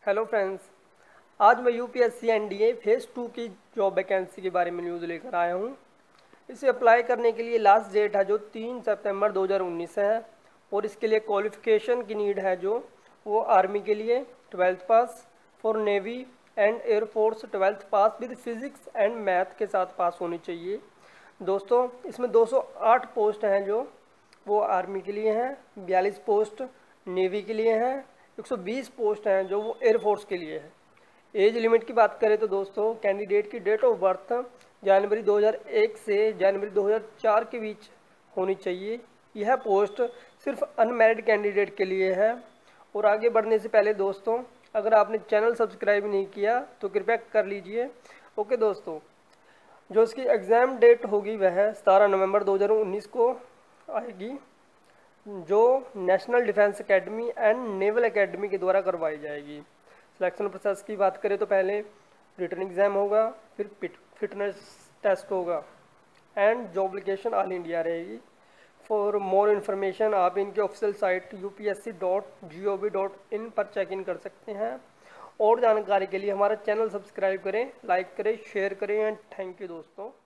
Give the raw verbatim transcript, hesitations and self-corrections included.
Hello friends, आज मैं UPSC NDA phase two की जॉब वैकेंसी के बारे में न्यूज़ लेकर आया हूँ। इसे अप्लाई करने के लिए लास्ट डेट है जो तीन सितंबर दो हज़ार उन्नीस है और इसके लिए क्वालिफ़िकेशन की नीड है जो वो आर्मी के लिए twelfth pass, for navy and air force twelfth pass with physics and math के साथ पास होनी चाहिए। दोस्तों, इसमें दो सौ आठ पोस्ट हैं जो वो आर्मी के लिए हैं, बयालीस पोस्ट नेवी के लिए हैं, एक सौ बीस पोस्ट हैं जो वो एयरफोर्स के लिए है। एज लिमिट की बात करें तो दोस्तों, कैंडिडेट की डेट ऑफ बर्थ जनवरी दो हज़ार एक से जनवरी दो हज़ार चार के बीच होनी चाहिए। यह पोस्ट सिर्फ अनमैरिड कैंडिडेट के लिए है। और आगे बढ़ने से पहले दोस्तों, अगर आपने चैनल सब्सक्राइब नहीं किया तो कृपया कर लीजिए। ओके दोस्तों, जो इसकी एग्ज़ाम डेट होगी वह सतारह नवंबर दो हज़ार उन्नीस को आएगी, जो national defence academy and naval academy के द्वारा करवाई जाएगी। सिलेक्शन प्रोसेस की बात करें तो पहले रिटन एग्ज़ाम होगा, फिर फिटनेस टेस्ट होगा and job application all India रहेगी। फॉर मोर इन्फॉर्मेशन आप इनके official site U P S C dot G O V dot in पर चेक इन कर सकते हैं। और जानकारी के लिए हमारा चैनल सब्सक्राइब करें, लाइक करें, शेयर करें एंड थैंक यू दोस्तों।